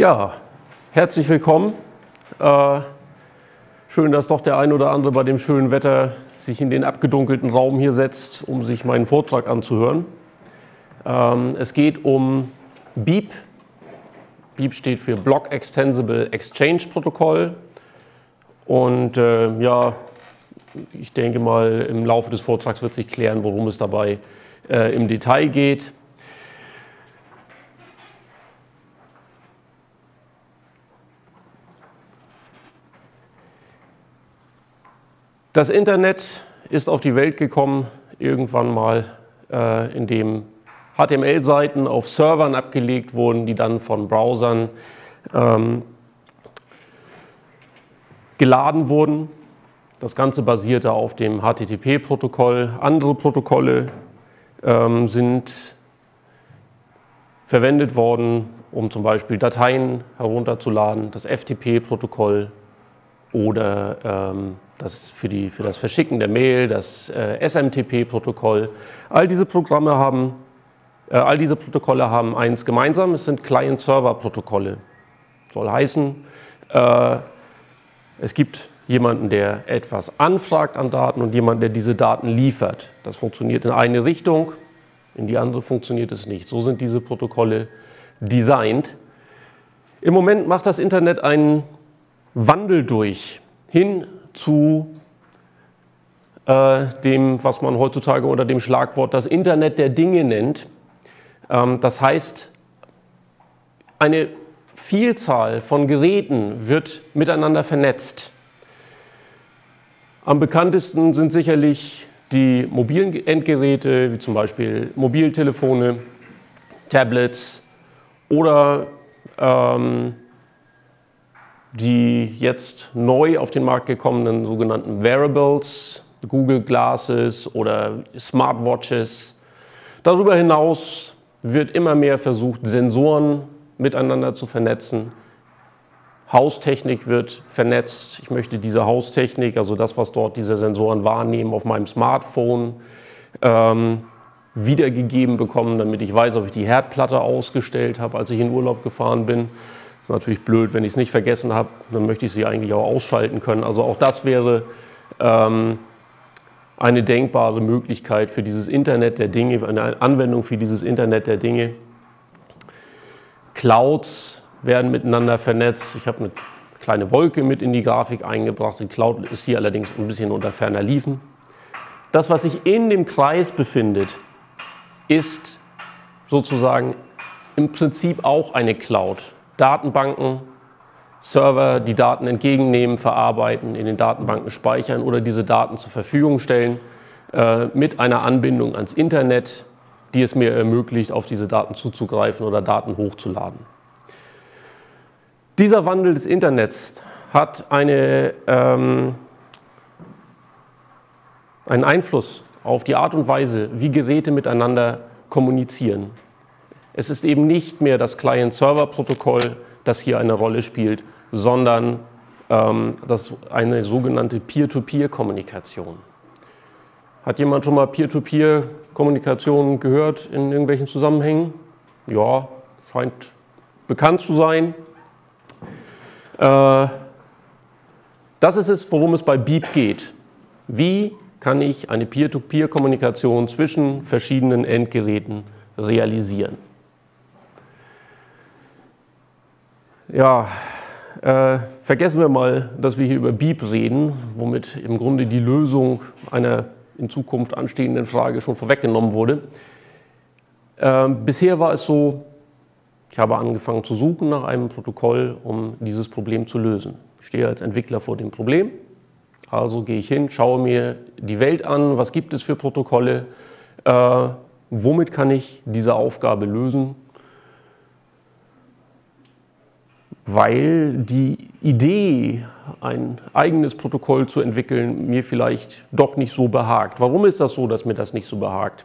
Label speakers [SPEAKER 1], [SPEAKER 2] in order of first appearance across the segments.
[SPEAKER 1] Ja, herzlich willkommen. Schön, dass doch der ein oder andere bei dem schönen Wetter sich in den abgedunkelten Raum hier setzt, um sich meinen Vortrag anzuhören. Es geht um BEEP. BEEP steht für Block Extensible Exchange Protocol. Und ja, ich denke mal, im Laufe des Vortrags wird sich klären, worum es dabei im Detail geht. Das Internet ist auf die Welt gekommen, irgendwann mal, indem HTML-Seiten auf Servern abgelegt wurden, die dann von Browsern geladen wurden. Das Ganze basierte auf dem HTTP-Protokoll. Andere Protokolle sind verwendet worden, um zum Beispiel Dateien herunterzuladen, das FTP-Protokoll oder für das Verschicken der Mail, das SMTP-Protokoll. All diese Protokolle haben eins gemeinsam, es sind Client-Server-Protokolle. Soll heißen, es gibt jemanden, der etwas anfragt an Daten und jemanden, der diese Daten liefert. Das funktioniert in eine Richtung, in die andere funktioniert es nicht. So sind diese Protokolle designt. Im Moment macht das Internet einen Wandel durch, hin zu dem, was man heutzutage unter dem Schlagwort das Internet der Dinge nennt. Das heißt, eine Vielzahl von Geräten wird miteinander vernetzt. Am bekanntesten sind sicherlich die mobilen Endgeräte, wie zum Beispiel Mobiltelefone, Tablets oder die jetzt neu auf den Markt gekommenen sogenannten Wearables, Google Glasses oder Smartwatches. Darüber hinaus wird immer mehr versucht, Sensoren miteinander zu vernetzen. Haustechnik wird vernetzt. Ich möchte diese Haustechnik, also das, was dort diese Sensoren wahrnehmen, auf meinem Smartphone wiedergegeben bekommen, damit ich weiß, ob ich die Herdplatte ausgestellt habe, als ich in Urlaub gefahren bin. Das ist natürlich blöd, wenn ich es nicht vergessen habe, dann möchte ich sie eigentlich auch ausschalten können. Also auch das wäre eine denkbare Möglichkeit für dieses Internet der Dinge, eine Anwendung für dieses Internet der Dinge. Clouds werden miteinander vernetzt. Ich habe eine kleine Wolke mit in die Grafik eingebracht. Die Cloud ist hier allerdings ein bisschen unter ferner Liefen. Das, was sich in dem Kreis befindet, ist sozusagen im Prinzip auch eine Cloud. Datenbanken, Server, die Daten entgegennehmen, verarbeiten, in den Datenbanken speichern oder diese Daten zur Verfügung stellen, mit einer Anbindung ans Internet, die es mir ermöglicht, auf diese Daten zuzugreifen oder Daten hochzuladen. Dieser Wandel des Internets hat einen Einfluss auf die Art und Weise, wie Geräte miteinander kommunizieren. Es ist eben nicht mehr das Client-Server-Protokoll, das hier eine Rolle spielt, sondern eine sogenannte Peer-to-Peer-Kommunikation. Hat jemand schon mal Peer-to-Peer-Kommunikation gehört in irgendwelchen Zusammenhängen? Ja, scheint bekannt zu sein. Das ist es, worum es bei BEEP geht. Wie kann ich eine Peer-to-Peer-Kommunikation zwischen verschiedenen Endgeräten realisieren? Ja, vergessen wir mal, dass wir hier über BEEP reden, womit im Grunde die Lösung einer in Zukunft anstehenden Frage schon vorweggenommen wurde. Bisher war es so, ich habe angefangen zu suchen nach einem Protokoll, um dieses Problem zu lösen. Ich stehe als Entwickler vor dem Problem, also gehe ich hin, schaue mir die Welt an, was gibt es für Protokolle, womit kann ich diese Aufgabe lösen, weil die Idee, ein eigenes Protokoll zu entwickeln, mir vielleicht doch nicht so behagt. Warum ist das so, dass mir das nicht so behagt?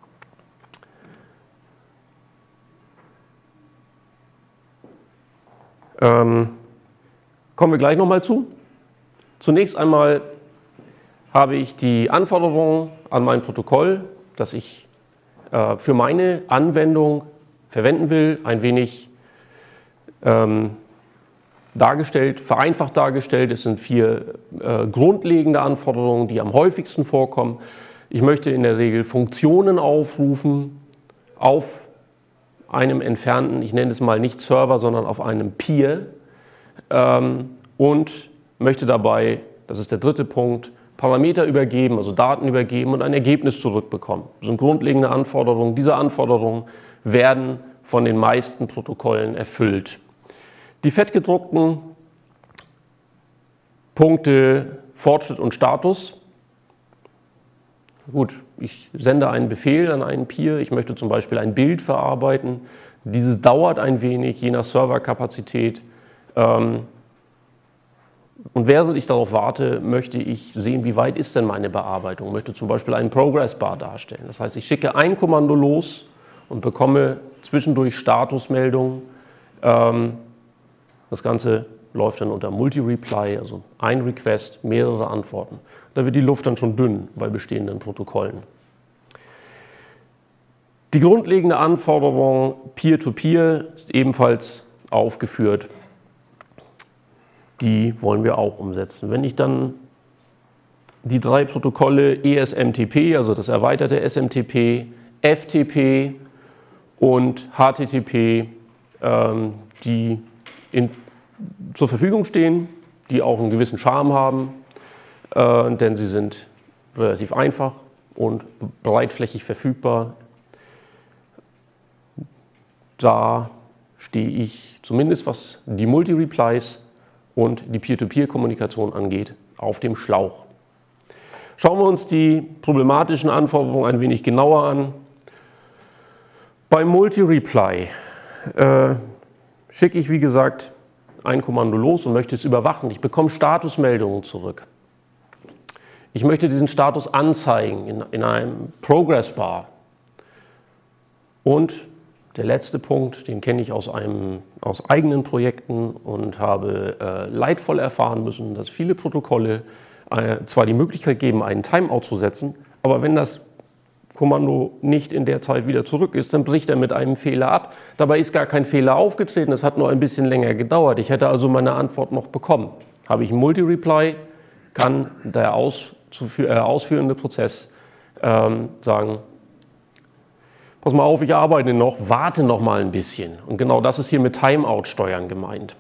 [SPEAKER 1] Kommen wir gleich nochmal zu. Zunächst einmal habe ich die Anforderungen an mein Protokoll, das ich für meine Anwendung verwenden will, ein wenig dargestellt, vereinfacht dargestellt. Es sind 4 grundlegende Anforderungen, die am häufigsten vorkommen. Ich möchte in der Regel Funktionen aufrufen auf einem entfernten, ich nenne es mal nicht Server, sondern auf einem Peer und möchte dabei, das ist der dritte Punkt, Parameter übergeben, also Daten übergeben und ein Ergebnis zurückbekommen. Das sind grundlegende Anforderungen. Diese Anforderungen werden von den meisten Protokollen erfüllt. Die fettgedruckten Punkte Fortschritt und Status. Gut, ich sende einen Befehl an einen Peer, ich möchte zum Beispiel ein Bild verarbeiten. Dieses dauert ein wenig, je nach Serverkapazität. Und während ich darauf warte, möchte ich sehen, wie weit ist denn meine Bearbeitung. Ich möchte zum Beispiel einen Progress Bar darstellen. Das heißt, ich schicke ein Kommando los und bekomme zwischendurch Statusmeldungen. Das Ganze läuft dann unter Multi-Reply, also ein Request, mehrere Antworten. Da wird die Luft dann schon dünn bei bestehenden Protokollen. Die grundlegende Anforderung Peer-to-Peer ist ebenfalls aufgeführt. Die wollen wir auch umsetzen. Wenn ich dann die 3 Protokolle ESMTP, also das erweiterte SMTP, FTP und HTTP, die zur Verfügung stehen, die auch einen gewissen Charme haben, denn sie sind relativ einfach und breitflächig verfügbar. Da stehe ich zumindest, was die Multi-Replies und die Peer-to-Peer-Kommunikation angeht, auf dem Schlauch. Schauen wir uns die problematischen Anforderungen ein wenig genauer an. Beim Multi-Reply schicke ich, wie gesagt, ein Kommando los und möchte es überwachen. Ich bekomme Statusmeldungen zurück. Ich möchte diesen Status anzeigen in einem Progress Bar. Und der letzte Punkt, den kenne ich aus eigenen Projekten und habe leidvoll erfahren müssen, dass viele Protokolle zwar die Möglichkeit geben, einen Timeout zu setzen, aber wenn das Kommando nicht in der Zeit wieder zurück ist, dann bricht er mit einem Fehler ab. Dabei ist gar kein Fehler aufgetreten, es hat nur ein bisschen länger gedauert. Ich hätte also meine Antwort noch bekommen. Habe ich ein Multi-Reply, kann der ausführende Prozess sagen, pass mal auf, ich arbeite noch, warte noch mal ein bisschen. Und genau das ist hier mit Timeout-Steuern gemeint.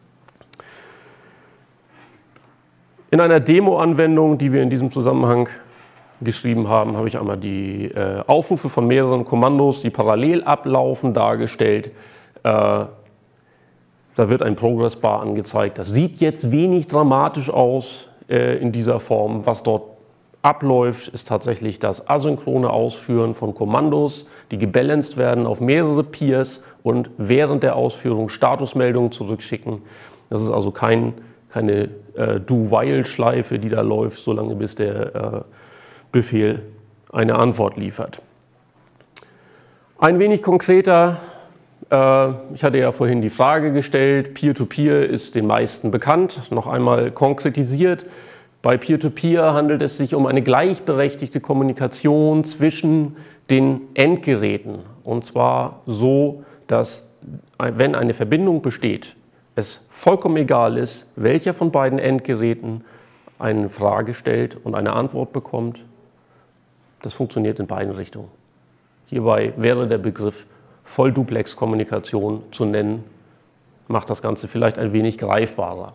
[SPEAKER 1] In einer Demo-Anwendung, die wir in diesem Zusammenhang geschrieben haben, habe ich einmal die Aufrufe von mehreren Kommandos, die parallel ablaufen, dargestellt. Da wird ein Progress Bar angezeigt. Das sieht jetzt wenig dramatisch aus in dieser Form. Was dort abläuft, ist tatsächlich das asynchrone Ausführen von Kommandos, die gebalanced werden auf mehrere Peers und während der Ausführung Statusmeldungen zurückschicken. Das ist also keine Do-While-Schleife, die da läuft, solange bis der Befehl eine Antwort liefert. Ein wenig konkreter, ich hatte ja vorhin die Frage gestellt, Peer-to-Peer ist den meisten bekannt, noch einmal konkretisiert. Bei Peer-to-Peer handelt es sich um eine gleichberechtigte Kommunikation zwischen den Endgeräten. Und zwar so, dass, wenn eine Verbindung besteht, es vollkommen egal ist, welcher von beiden Endgeräten eine Frage stellt und eine Antwort bekommt. Das funktioniert in beiden Richtungen. Hierbei wäre der Begriff Vollduplex-Kommunikation zu nennen, macht das Ganze vielleicht ein wenig greifbarer.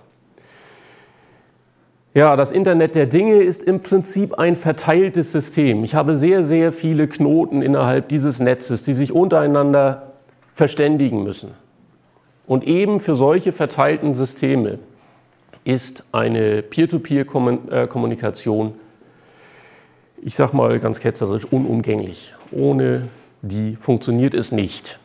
[SPEAKER 1] Ja, das Internet der Dinge ist im Prinzip ein verteiltes System. Ich habe sehr, sehr viele Knoten innerhalb dieses Netzes, die sich untereinander verständigen müssen. Und eben für solche verteilten Systeme ist eine Peer-to-Peer-Kommunikation, ich sage mal ganz ketzerisch, unumgänglich. Ohne die funktioniert es nicht.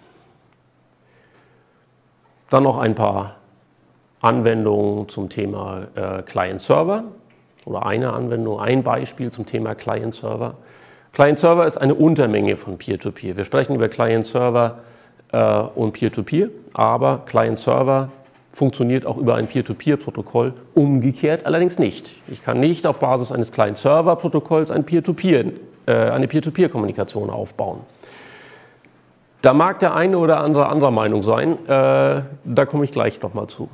[SPEAKER 1] Dann noch ein paar Anwendungen zum Thema Client-Server oder eine Anwendung, ein Beispiel zum Thema Client-Server. Client-Server ist eine Untermenge von Peer-to-Peer. Wir sprechen über Client-Server und Peer-to-Peer, aber Client-Server funktioniert auch über ein Peer-to-Peer-Protokoll, umgekehrt allerdings nicht. Ich kann nicht auf Basis eines Client-Server-Protokolls eine Peer-to-Peer-Kommunikation aufbauen. Da mag der eine oder andere anderer Meinung sein, da komme ich gleich nochmal zu.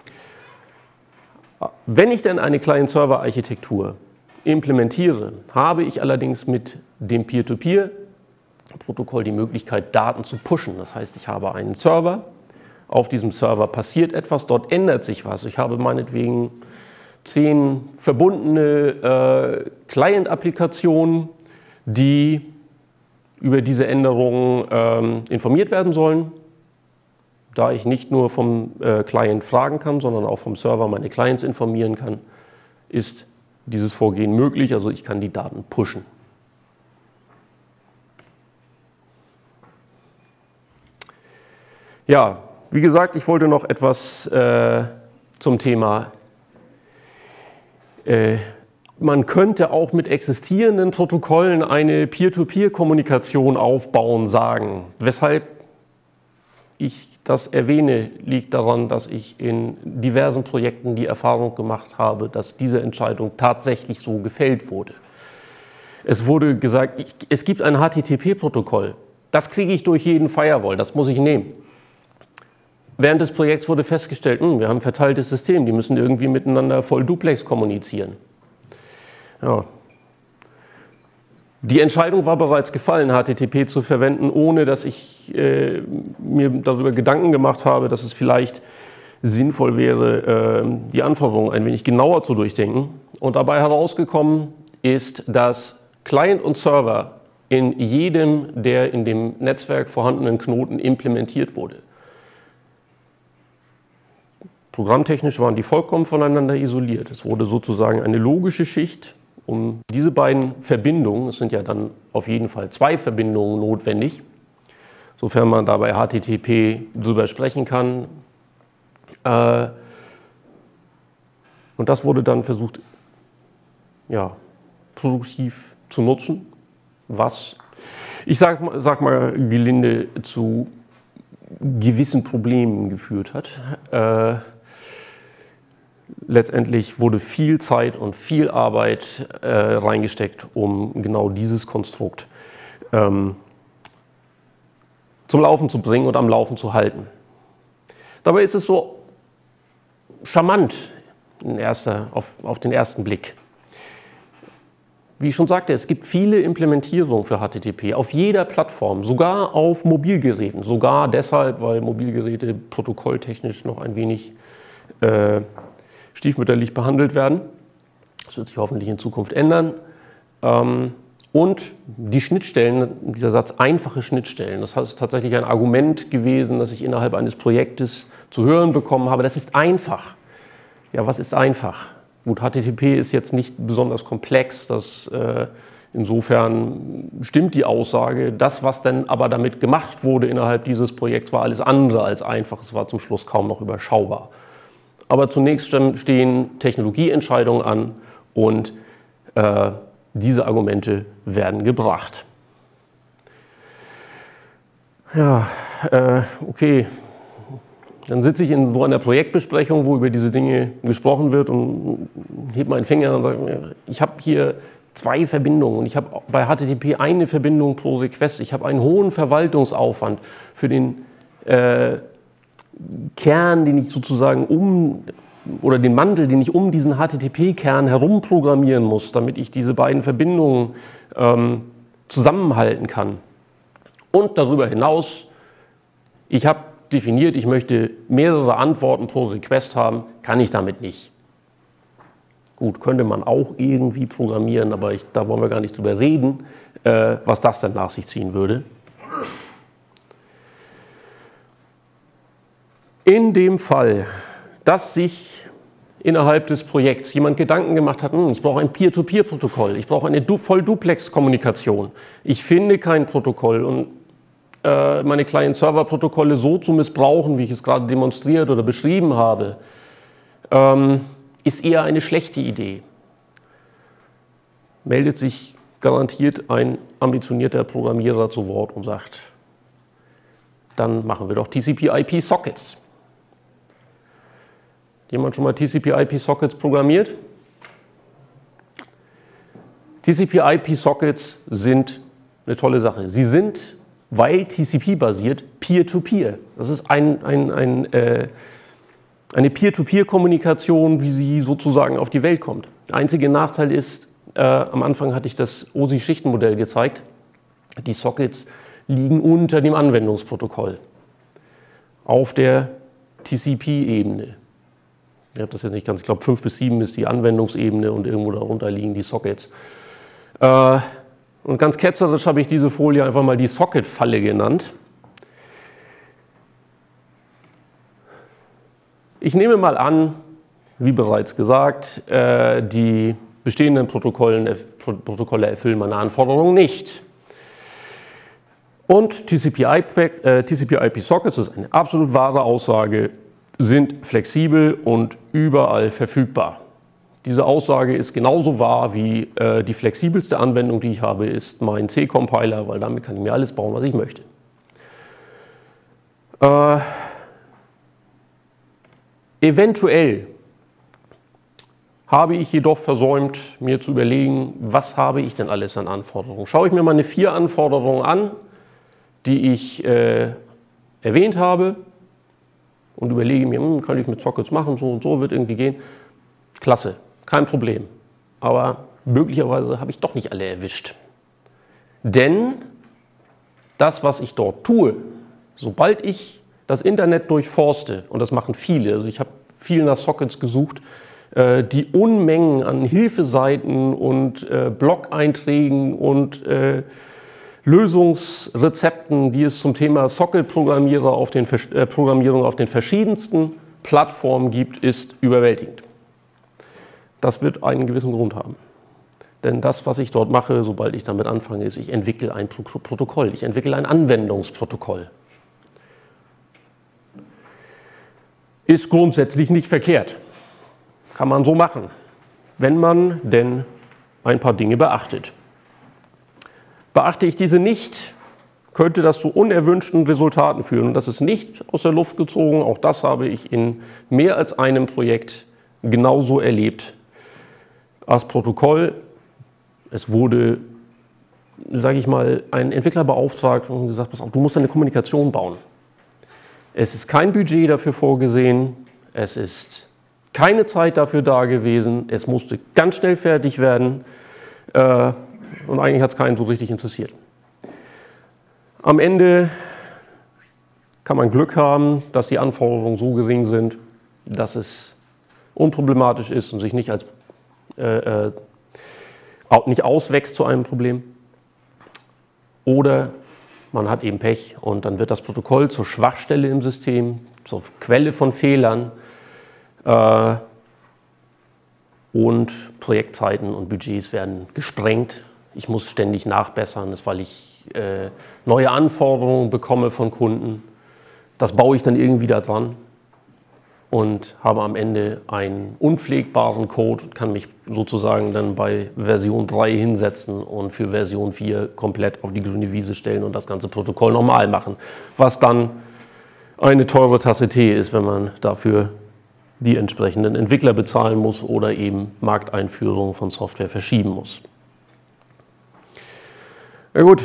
[SPEAKER 1] Wenn ich denn eine Client-Server-Architektur implementiere, habe ich allerdings mit dem Peer-to-Peer-Protokoll die Möglichkeit, Daten zu pushen. Das heißt, ich habe einen Server, auf diesem Server passiert etwas, dort ändert sich was. Ich habe meinetwegen 10 verbundene Client-Applikationen, die über diese Änderungen informiert werden sollen. Da ich nicht nur vom Client fragen kann, sondern auch vom Server meine Clients informieren kann, ist dieses Vorgehen möglich. Also ich kann die Daten pushen. Ja, wie gesagt, ich wollte noch etwas zum Thema man könnte auch mit existierenden Protokollen eine Peer-to-Peer-Kommunikation aufbauen, sagen. Weshalb ich das erwähne, liegt daran, dass ich in diversen Projekten die Erfahrung gemacht habe, dass diese Entscheidung tatsächlich so gefällt wurde. Es wurde gesagt, es gibt ein HTTP-Protokoll. Das kriege ich durch jeden Firewall, das muss ich nehmen. Während des Projekts wurde festgestellt, wir haben ein verteiltes System, die müssen irgendwie miteinander voll duplex kommunizieren. Ja. Die Entscheidung war bereits gefallen, HTTP zu verwenden, ohne dass ich mir darüber Gedanken gemacht habe, dass es vielleicht sinnvoll wäre, die Anforderungen ein wenig genauer zu durchdenken. Und dabei herausgekommen ist, dass Client und Server in jedem der in dem Netzwerk vorhandenen Knoten implementiert wurde. Programmtechnisch waren die vollkommen voneinander isoliert. Es wurde sozusagen eine logische Schicht um diese beiden Verbindungen, es sind ja dann auf jeden Fall 2 Verbindungen notwendig, sofern man dabei HTTP drüber sprechen kann. Und das wurde dann versucht, ja, produktiv zu nutzen, was, ich sag mal gelinde, zu gewissen Problemen geführt hat. Letztendlich wurde viel Zeit und viel Arbeit reingesteckt, um genau dieses Konstrukt zum Laufen zu bringen und am Laufen zu halten. Dabei ist es so charmant auf den ersten Blick. Wie ich schon sagte, es gibt viele Implementierungen für HTTP auf jeder Plattform, sogar auf Mobilgeräten. Sogar deshalb, weil Mobilgeräte protokolltechnisch noch ein wenig stiefmütterlich behandelt werden. Das wird sich hoffentlich in Zukunft ändern. Und die Schnittstellen, dieser Satz einfache Schnittstellen, das ist tatsächlich ein Argument gewesen, das ich innerhalb eines Projektes zu hören bekommen habe. Das ist einfach. Ja, was ist einfach? Gut, HTTP ist jetzt nicht besonders komplex, insofern stimmt die Aussage. Das, was dann aber damit gemacht wurde innerhalb dieses Projekts, war alles andere als einfach. Es war zum Schluss kaum noch überschaubar. Aber zunächst stehen Technologieentscheidungen an und diese Argumente werden gebracht. Ja, okay. Dann sitze ich in so einer Projektbesprechung, wo über diese Dinge gesprochen wird und hebe meinen Finger und sage, ich habe hier 2 Verbindungen und ich habe bei HTTP eine Verbindung pro Request. Ich habe einen hohen Verwaltungsaufwand für den Kern, den ich sozusagen oder den Mantel, den ich um diesen HTTP-Kern herum programmieren muss, damit ich diese beiden Verbindungen zusammenhalten kann. Und darüber hinaus, ich habe definiert, ich möchte mehrere Antworten pro Request haben, kann ich damit nicht. Gut, könnte man auch irgendwie programmieren, aber da wollen wir gar nicht drüber reden, was das dann nach sich ziehen würde. In dem Fall, dass sich innerhalb des Projekts jemand Gedanken gemacht hat, ich brauche ein Peer-to-Peer-Protokoll, ich brauche eine Voll-Duplex-Kommunikation, ich finde kein Protokoll und meine Client-Server-Protokolle so zu missbrauchen, wie ich es gerade demonstriert oder beschrieben habe, ist eher eine schlechte Idee. Meldet sich garantiert ein ambitionierter Programmierer zu Wort und sagt, dann machen wir doch TCP/IP-Sockets. Jemand schon mal TCP/IP-Sockets programmiert? TCP/IP-Sockets sind eine tolle Sache. Sie sind weil TCP-basiert, Peer-to-Peer. Das ist eine Peer-to-Peer-Kommunikation, wie sie sozusagen auf die Welt kommt. Der einzige Nachteil ist, am Anfang hatte ich das OSI-Schichtenmodell gezeigt, die Sockets liegen unter dem Anwendungsprotokoll auf der TCP-Ebene. Ich habe das jetzt nicht ganz, ich glaube 5 bis 7 ist die Anwendungsebene und irgendwo darunter liegen die Sockets. Und ganz ketzerisch habe ich diese Folie einfach mal die Socket-Falle genannt. Ich nehme mal an, wie bereits gesagt, die bestehenden Protokolle erfüllen meine Anforderungen nicht. Und TCP/IP-Sockets, das ist eine absolut wahre Aussage, sind flexibel und überall verfügbar. Diese Aussage ist genauso wahr wie die flexibelste Anwendung, die ich habe, ist mein C-Compiler, weil damit kann ich mir alles bauen, was ich möchte. Eventuell habe ich jedoch versäumt, mir zu überlegen, was habe ich denn alles an Anforderungen. Schaue ich mir meine 4 Anforderungen an, die ich erwähnt habe und überlege mir, kann ich mit Sockets machen, so und so wird irgendwie gehen. Klasse, kein Problem. Aber möglicherweise habe ich doch nicht alle erwischt. Denn das, was ich dort tue, sobald ich das Internet durchforste, und das machen viele, also ich habe viel nach Sockets gesucht, die Unmengen an Hilfeseiten und Blog-Einträgen und Lösungsrezepten, die es zum Thema Socket-Programmierung auf den verschiedensten Plattformen gibt, ist überwältigend. Das wird einen gewissen Grund haben. Denn das, was ich dort mache, sobald ich damit anfange, ist, ich entwickle ein Protokoll, ich entwickle ein Anwendungsprotokoll. Ist grundsätzlich nicht verkehrt. Kann man so machen, wenn man denn ein paar Dinge beachtet. Beachte ich diese nicht, könnte das zu unerwünschten Resultaten führen. Und das ist nicht aus der Luft gezogen, auch das habe ich in mehr als einem Projekt genauso erlebt. Als Protokoll, es wurde, sage ich mal, ein Entwickler beauftragt und gesagt, pass auf, du musst eine Kommunikation bauen. Es ist kein Budget dafür vorgesehen, es ist keine Zeit dafür da gewesen, es musste ganz schnell fertig werden. Und eigentlich hat es keinen so richtig interessiert. Am Ende kann man Glück haben, dass die Anforderungen so gering sind, dass es unproblematisch ist und sich nicht nicht auswächst zu einem Problem. Oder man hat eben Pech und dann wird das Protokoll zur Schwachstelle im System, zur Quelle von Fehlern und Projektzeiten und Budgets werden gesprengt. Ich muss ständig nachbessern, das weil ich neue Anforderungen bekomme von Kunden. Das baue ich dann irgendwie da dran und habe am Ende einen unpflegbaren Code und kann mich sozusagen dann bei Version 3 hinsetzen und für Version 4 komplett auf die grüne Wiese stellen und das ganze Protokoll normal machen. Was dann eine teure Tasse Tee ist, wenn man dafür die entsprechenden Entwickler bezahlen muss oder eben Markteinführung von Software verschieben muss. Na gut,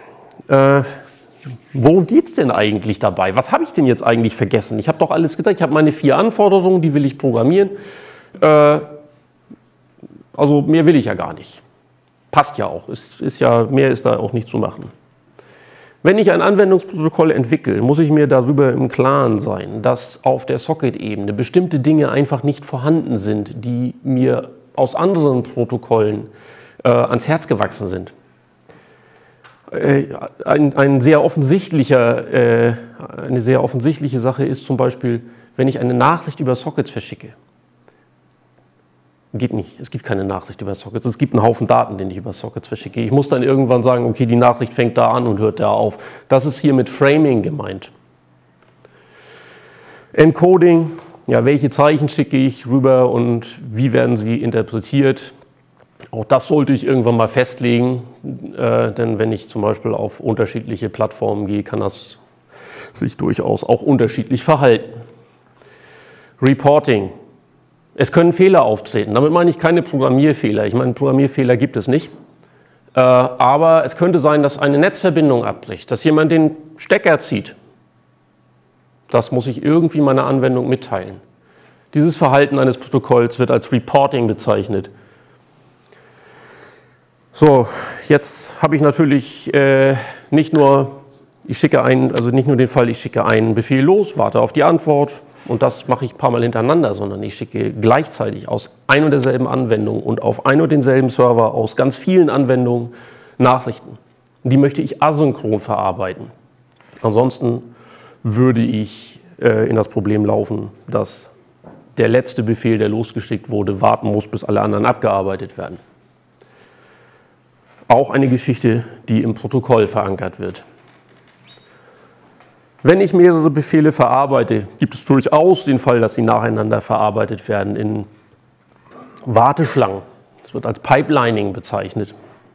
[SPEAKER 1] worum geht es denn eigentlich dabei? Was habe ich denn jetzt eigentlich vergessen? Ich habe doch alles gesagt, ich habe meine 4 Anforderungen, die will ich programmieren. Also mehr will ich ja gar nicht. Passt ja auch, mehr ist da auch nicht zu machen. Wenn ich ein Anwendungsprotokoll entwickle, muss ich mir darüber im Klaren sein, dass auf der Socket-Ebene bestimmte Dinge einfach nicht vorhanden sind, die mir aus anderen Protokollen ans Herz gewachsen sind. Eine sehr offensichtliche Sache ist zum Beispiel, wenn ich eine Nachricht über Sockets verschicke. Geht nicht, es gibt keine Nachricht über Sockets, es gibt einen Haufen Daten, den ich über Sockets verschicke. Ich muss dann irgendwann sagen, okay, die Nachricht fängt da an und hört da auf. Das ist hier mit Framing gemeint. Encoding, ja, welche Zeichen schicke ich rüber und wie werden sie interpretiert? Auch das sollte ich irgendwann mal festlegen, denn wenn ich zum Beispiel auf unterschiedliche Plattformen gehe, kann das sich durchaus auch unterschiedlich verhalten. Reporting. Es können Fehler auftreten. Damit meine ich keine Programmierfehler. Ich meine, Programmierfehler gibt es nicht. Aber es könnte sein, dass eine Netzverbindung abbricht, dass jemand den Stecker zieht. Das muss ich irgendwie meiner Anwendung mitteilen. Dieses Verhalten eines Protokolls wird als Reporting bezeichnet. So, jetzt habe ich natürlich nicht nur den Fall, ich schicke einen Befehl los, warte auf die Antwort und das mache ich ein paar Mal hintereinander, sondern ich schicke gleichzeitig aus ein und derselben Anwendung und auf ein und denselben Server aus ganz vielen Anwendungen Nachrichten. Die möchte ich asynchron verarbeiten. Ansonsten würde ich in das Problem laufen, dass der letzte Befehl, der losgeschickt wurde, warten muss, bis alle anderen abgearbeitet werden. Auch eine Geschichte, die im Protokoll verankert wird. Wenn ich mehrere Befehle verarbeite, gibt es durchaus den Fall, dass sie nacheinander verarbeitet werden in Warteschlangen. Das wird als Pipelining bezeichnet.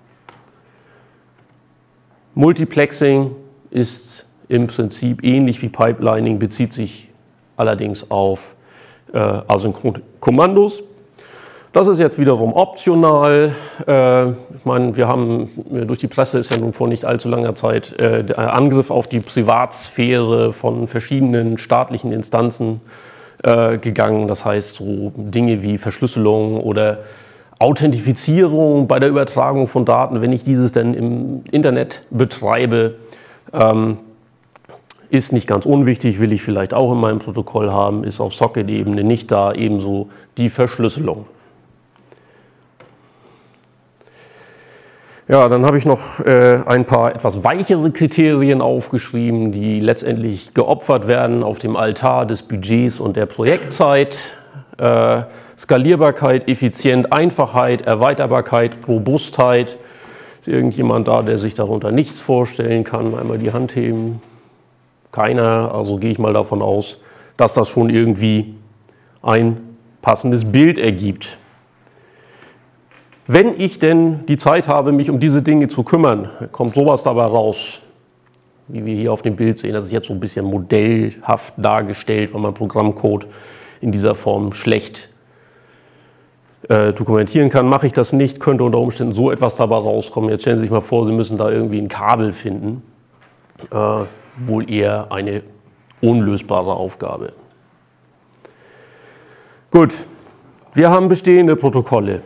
[SPEAKER 1] Multiplexing ist im Prinzip ähnlich wie Pipelining, bezieht sich allerdings auf asynchrone Kommandos. Das ist jetzt wiederum optional. Ich meine, wir haben durch die Presse ist ja nun vor nicht allzu langer Zeit der Angriff auf die Privatsphäre von verschiedenen staatlichen Instanzen gegangen. Das heißt, so Dinge wie Verschlüsselung oder Authentifizierung bei der Übertragung von Daten, wenn ich dieses denn im Internet betreibe, ist nicht ganz unwichtig, will ich vielleicht auch in meinem Protokoll haben, ist auf Socket-Ebene nicht da, ebenso die Verschlüsselung. Ja, dann habe ich noch ein paar etwas weichere Kriterien aufgeschrieben, die letztendlich geopfert werden auf dem Altar des Budgets und der Projektzeit. Skalierbarkeit, Effizienz, Einfachheit, Erweiterbarkeit, Robustheit. Ist irgendjemand da, der sich darunter nichts vorstellen kann? Einmal die Hand heben. Keiner, also gehe ich mal davon aus, dass das schon irgendwie ein passendes Bild ergibt. Wenn ich denn die Zeit habe, mich um diese Dinge zu kümmern, kommt sowas dabei raus, wie wir hier auf dem Bild sehen. Das ist jetzt so ein bisschen modellhaft dargestellt, weil man Programmcode in dieser Form schlecht dokumentieren kann. Mache ich das nicht, könnte unter Umständen so etwas dabei rauskommen. Jetzt stellen Sie sich mal vor, Sie müssen da irgendwie ein Kabel finden. Wohl eher eine unlösbare Aufgabe. Gut, wir haben bestehende Protokolle.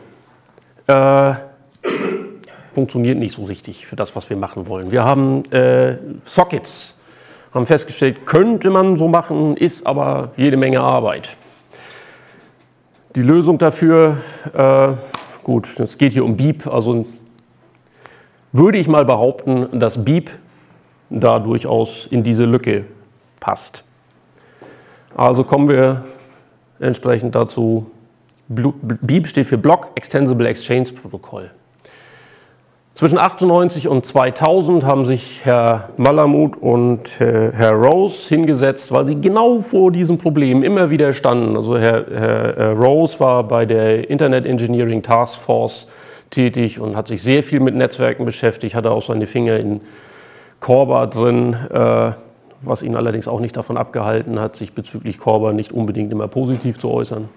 [SPEAKER 1] Funktioniert nicht so richtig für das, was wir machen wollen. Wir haben Sockets, haben festgestellt, könnte man so machen, ist aber jede Menge Arbeit. Die Lösung dafür, gut, es geht hier um Beep, also würde ich mal behaupten, dass Beep da durchaus in diese Lücke passt. Also kommen wir entsprechend dazu. Beep steht für Block Extensible Exchange Protocol. Zwischen 1998 und 2000 haben sich Herr Malamud und Herr Rose hingesetzt, weil sie genau vor diesem Problem immer wieder standen. Also Herr Rose war bei der Internet Engineering Task Force tätig und hat sich sehr viel mit Netzwerken beschäftigt, hatte auch seine Finger in Corba drin, was ihn allerdings auch nicht davon abgehalten hat, sich bezüglich Corba nicht unbedingt immer positiv zu äußern.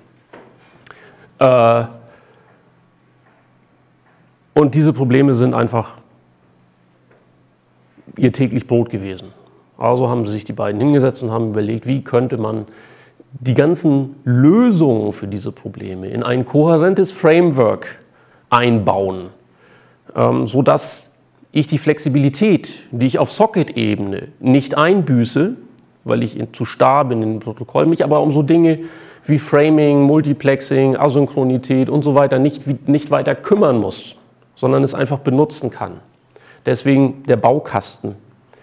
[SPEAKER 1] Und diese Probleme sind einfach ihr täglich Brot gewesen. Also haben sich die beiden hingesetzt und haben überlegt, wie könnte man die ganzen Lösungen für diese Probleme in ein kohärentes Framework einbauen, sodass ich die Flexibilität, die ich auf Socket-Ebene nicht einbüße, weil ich zu starr bin in dem Protokoll, mich aber um so Dinge wie Framing, Multiplexing, Asynchronität und so weiter nicht weiter kümmern muss, sondern es einfach benutzen kann. Deswegen der Baukasten.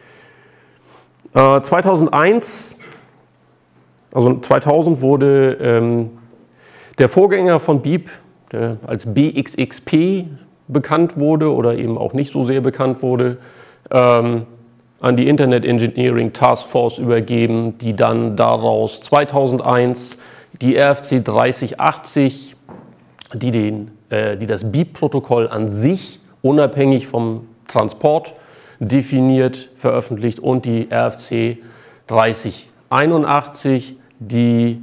[SPEAKER 1] 2001, also 2000 wurde der Vorgänger von Beep, der als BXXP bekannt wurde oder eben auch nicht so sehr bekannt wurde, an die Internet Engineering Task Force übergeben, die dann daraus 2001 die RFC 3080, die das Beep-Protokoll an sich unabhängig vom Transport definiert, veröffentlicht, und die RFC 3081, die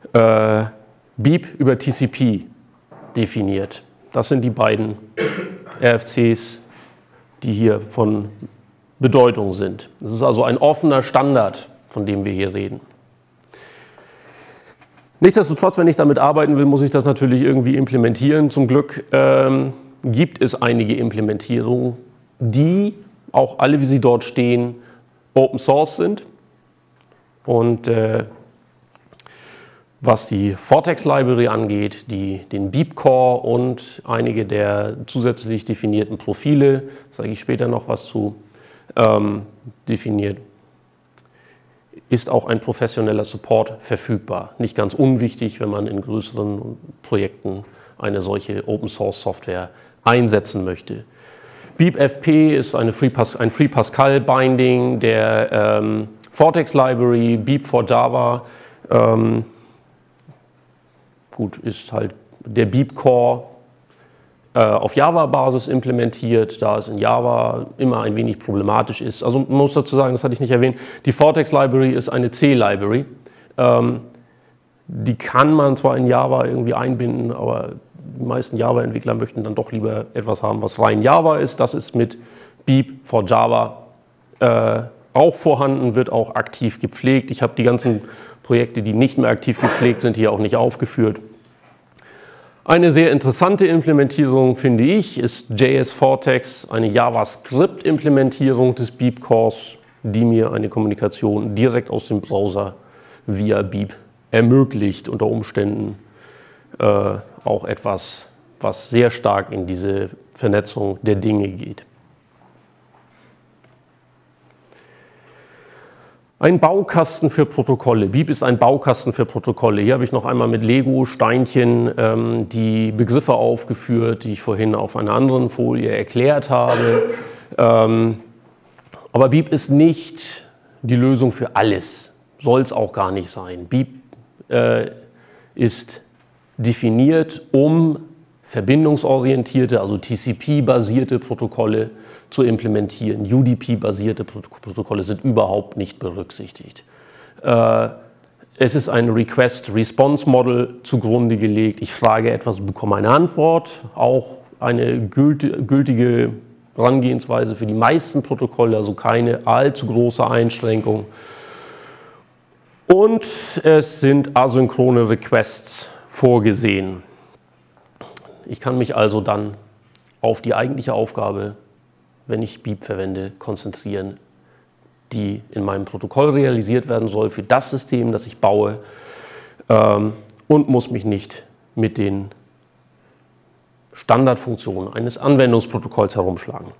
[SPEAKER 1] Beep über TCP definiert. Das sind die beiden RFCs, die hier von Bedeutung sind. Das ist also ein offener Standard, von dem wir hier reden. Nichtsdestotrotz, wenn ich damit arbeiten will, muss ich das natürlich irgendwie implementieren. Zum Glück gibt es einige Implementierungen, die auch alle, wie sie dort stehen, Open Source sind. Und was die Vortex Library angeht, den Beep Core und einige der zusätzlich definierten Profile, sage ich später noch was zu, definiert, ist auch ein professioneller Support verfügbar. Nicht ganz unwichtig, wenn man in größeren Projekten eine solche Open Source Software einsetzen möchte. BeepFP ist ein Free Pascal Binding der Vortex Library, Beep for Java. Gut, ist halt der Beep Core auf Java-Basis implementiert, da es in Java immer ein wenig problematisch ist. Also man muss dazu sagen, das hatte ich nicht erwähnt, die Vortex Library ist eine C-Library. Die kann man zwar in Java irgendwie einbinden, aber die meisten Java-Entwickler möchten dann doch lieber etwas haben, was rein Java ist. Das ist mit Beep for Java auch vorhanden, wird auch aktiv gepflegt. Ich habe die ganzen Projekte, die nicht mehr aktiv gepflegt sind, hier auch nicht aufgeführt. Eine sehr interessante Implementierung, finde ich, ist JS Vortex, eine JavaScript-Implementierung des Beep Cores, die mir eine Kommunikation direkt aus dem Browser via Beep ermöglicht, unter Umständen auch etwas, was sehr stark in diese Vernetzung der Dinge geht. Ein Baukasten für Protokolle. Beep ist ein Baukasten für Protokolle. Hier habe ich noch einmal mit Lego-Steinchen die Begriffe aufgeführt, die ich vorhin auf einer anderen Folie erklärt habe. Aber Beep ist nicht die Lösung für alles. Soll es auch gar nicht sein. Beep ist definiert, um verbindungsorientierte, also TCP-basierte Protokolle zu implementieren. UDP-basierte Protokolle sind überhaupt nicht berücksichtigt. Es ist ein Request-Response-Model zugrunde gelegt. Ich frage etwas, bekomme eine Antwort. Auch eine gültige Herangehensweise für die meisten Protokolle, also keine allzu große Einschränkung. Und es sind asynchrone Requests vorgesehen. Ich kann mich also dann auf die eigentliche Aufgabe, wenn ich Beep verwende, konzentrieren, die in meinem Protokoll realisiert werden soll für das System, das ich baue, und muss mich nicht mit den Standardfunktionen eines Anwendungsprotokolls herumschlagen.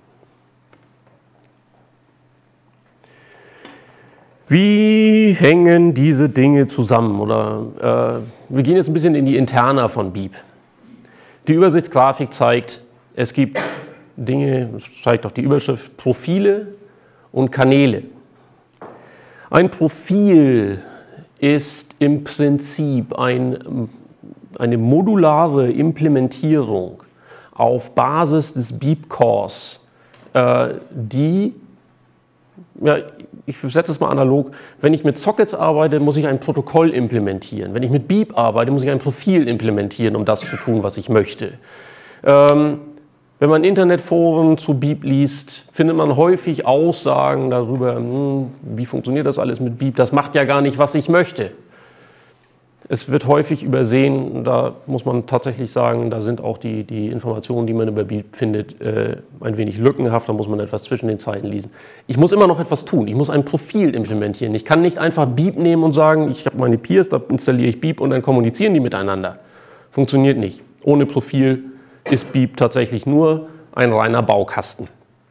[SPEAKER 1] Wie hängen diese Dinge zusammen? Oder wir gehen jetzt ein bisschen in die Interna von Beep. Die Übersichtsgrafik zeigt, es gibt Dinge, das zeigt auch die Überschrift, Profile und Kanäle. Ein Profil ist im Prinzip eine modulare Implementierung auf Basis des Beep Cores, die, ja, ich setze es mal analog, wenn ich mit Sockets arbeite, muss ich ein Protokoll implementieren. Wenn ich mit Beep arbeite, muss ich ein Profil implementieren, um das zu tun, was ich möchte. Wenn man Internetforen zu Beep liest, findet man häufig Aussagen darüber, wie funktioniert das alles mit Beep, das macht ja gar nicht, was ich möchte. Es wird häufig übersehen, da muss man tatsächlich sagen, da sind auch die Informationen, die man über Beep findet, ein wenig lückenhaft, da muss man etwas zwischen den Zeilen lesen. Ich muss immer noch etwas tun, ich muss ein Profil implementieren. Ich kann nicht einfach Beep nehmen und sagen, ich habe meine Peers, da installiere ich Beep und dann kommunizieren die miteinander. Funktioniert nicht. Ohne Profil ist Beep tatsächlich nur ein reiner Baukasten.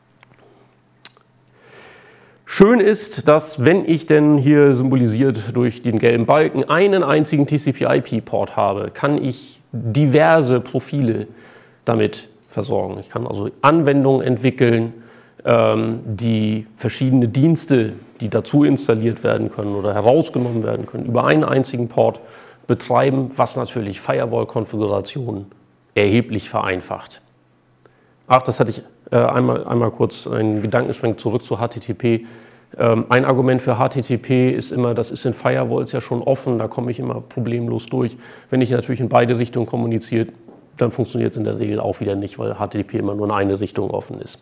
[SPEAKER 1] Schön ist, dass, wenn ich denn hier symbolisiert durch den gelben Balken einen einzigen TCP/IP-Port habe, kann ich diverse Profile damit versorgen. Ich kann also Anwendungen entwickeln, die verschiedene Dienste, die dazu installiert werden können oder herausgenommen werden können, über einen einzigen Port betreiben, was natürlich Firewall-Konfigurationen erheblich vereinfacht. Ach, das hatte ich einmal kurz einen Gedankenschwenk zurück zu HTTP. Ein Argument für HTTP ist immer, das ist in Firewalls ja schon offen, da komme ich immer problemlos durch. Wenn ich natürlich in beide Richtungen kommuniziere, dann funktioniert es in der Regel auch wieder nicht, weil HTTP immer nur in eine Richtung offen ist.